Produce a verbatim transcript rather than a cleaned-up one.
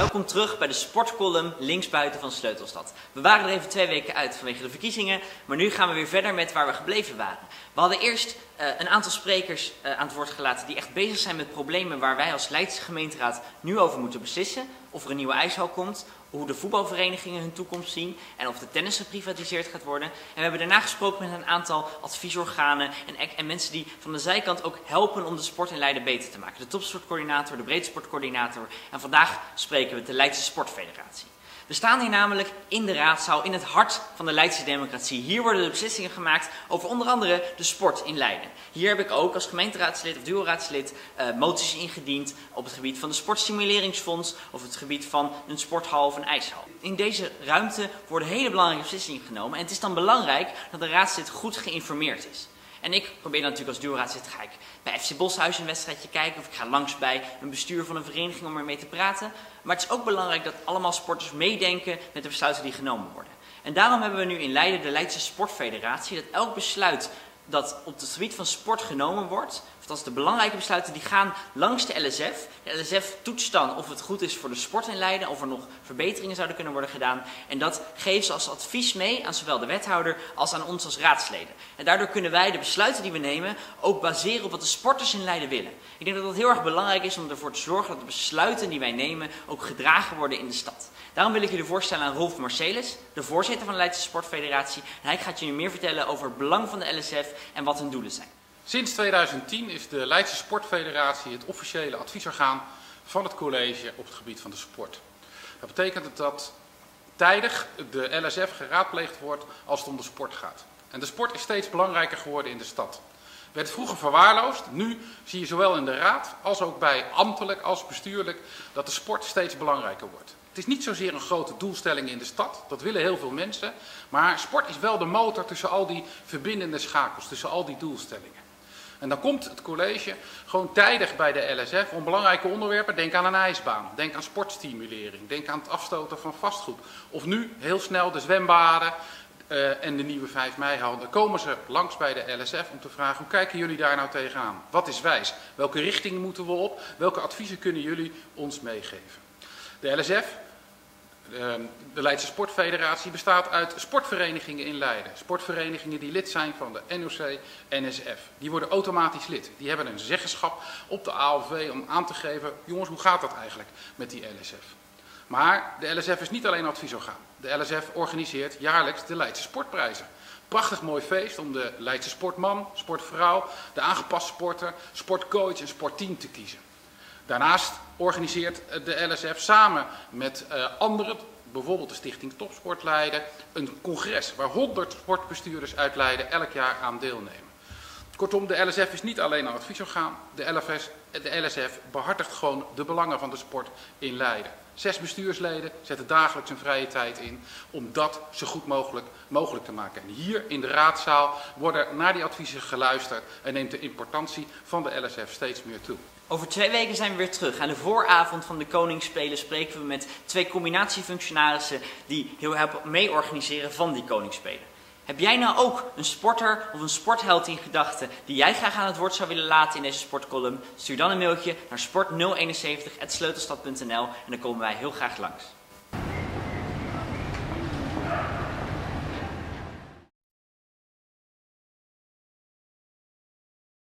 Welkom terug bij de sportcolumn linksbuiten van Sleutelstad. We waren er even twee weken uit vanwege de verkiezingen, maar nu gaan we weer verder met waar we gebleven waren. We hadden eerst uh, een aantal sprekers uh, aan het woord gelaten die echt bezig zijn met problemen waar wij als Leidse gemeenteraad nu over moeten beslissen. Of er een nieuwe ijshal komt, hoe de voetbalverenigingen hun toekomst zien en of de tennis geprivatiseerd gaat worden. En we hebben daarna gesproken met een aantal adviesorganen en, en mensen die van de zijkant ook helpen om de sport in Leiden beter te maken. De topsportcoördinator, de breedsportcoördinator en vandaag spreken we met de Leidse Sportfederatie. We staan hier namelijk in de raadzaal, in het hart van de Leidse democratie. Hier worden de beslissingen gemaakt over onder andere de sport in Leiden. Hier heb ik ook als gemeenteraadslid of duoraadslid uh, moties ingediend op het gebied van de sportstimuleringsfonds of het gebied van een sporthal of een ijshal. In deze ruimte worden hele belangrijke beslissingen genomen en het is dan belangrijk dat de raadslid goed geïnformeerd is. En ik probeer dan natuurlijk als duoraadslid, ga ik bij F C Boshuis een wedstrijdje kijken of ik ga langs bij een bestuur van een vereniging om ermee te praten. Maar het is ook belangrijk dat allemaal sporters meedenken met de besluiten die genomen worden. En daarom hebben we nu in Leiden de Leidse Sportfederatie, dat elk besluit dat op het gebied van sport genomen wordt, of dat is de belangrijke besluiten, die gaan langs de L S F. De L S F toetst dan of het goed is voor de sport in Leiden, of er nog verbeteringen zouden kunnen worden gedaan. En dat geven ze als advies mee aan zowel de wethouder als aan ons als raadsleden. En daardoor kunnen wij de besluiten die we nemen ook baseren op wat de sporters in Leiden willen. Ik denk dat het heel erg belangrijk is om ervoor te zorgen dat de besluiten die wij nemen ook gedragen worden in de stad. Daarom wil ik jullie voorstellen aan Rolf Marcelis, de voorzitter van de Leidse Sportfederatie. En hij gaat jullie meer vertellen over het belang van de L S F en wat hun doelen zijn. Sinds tweeduizend tien is de Leidse Sportfederatie het officiële adviesorgaan van het college op het gebied van de sport. Dat betekent dat tijdig de L S F geraadpleegd wordt als het om de sport gaat. En de sport is steeds belangrijker geworden in de stad. Werd vroeger verwaarloosd, nu zie je zowel in de raad als ook bij ambtelijk als bestuurlijk dat de sport steeds belangrijker wordt. Het is niet zozeer een grote doelstelling in de stad, dat willen heel veel mensen, maar sport is wel de motor tussen al die verbindende schakels, tussen al die doelstellingen. En dan komt het college gewoon tijdig bij de L S F om belangrijke onderwerpen, denk aan een ijsbaan, denk aan sportstimulering, denk aan het afstoten van vastgoed. Of nu heel snel de zwembaden uh, en de nieuwe vijf mei-hal. Dan komen ze langs bij de L S F om te vragen, hoe kijken jullie daar nou tegenaan? Wat is wijs? Welke richting moeten we op? Welke adviezen kunnen jullie ons meegeven? De L S F, de Leidse Sportfederatie, bestaat uit sportverenigingen in Leiden. Sportverenigingen die lid zijn van de N O C N S F. Die worden automatisch lid. Die hebben een zeggenschap op de A L V om aan te geven, jongens, hoe gaat dat eigenlijk met die L S F? Maar de L S F is niet alleen adviesorgaan. De L S F organiseert jaarlijks de Leidse Sportprijzen. Prachtig mooi feest om de Leidse sportman, sportvrouw, de aangepaste sporter, sportcoach en sportteam te kiezen. Daarnaast organiseert de L S F samen met uh, anderen, bijvoorbeeld de Stichting Topsport Leiden, een congres waar honderd sportbestuurders uit Leiden elk jaar aan deelnemen. Kortom, de L S F is niet alleen een adviesorgaan, de, L F S, de L S F behartigt gewoon de belangen van de sport in Leiden. Zes bestuursleden zetten dagelijks een vrije tijd in om dat zo goed mogelijk mogelijk te maken. En hier in de raadzaal worden naar die adviezen geluisterd en neemt de importantie van de L S F steeds meer toe. Over twee weken zijn we weer terug. Aan de vooravond van de Koningsspelen spreken we met twee combinatiefunctionarissen die heel helpen mee organiseren van die Koningsspelen. Heb jij nou ook een sporter of een sportheld in gedachten die jij graag aan het woord zou willen laten in deze sportcolumn? Stuur dan een mailtje naar sport nul eenenzeventig apenstaartje sleutelstad punt n l en dan komen wij heel graag langs.